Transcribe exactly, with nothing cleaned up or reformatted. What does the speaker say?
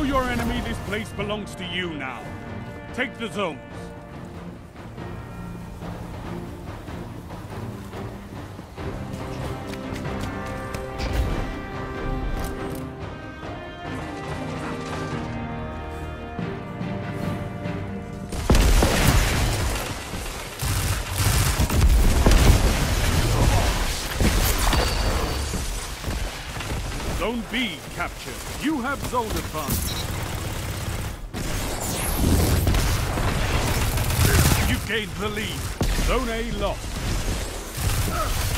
Show your enemy this place belongs to you now. Take the zones. Zone B captured. You have zone advantage. You gained the lead. Zone A lost.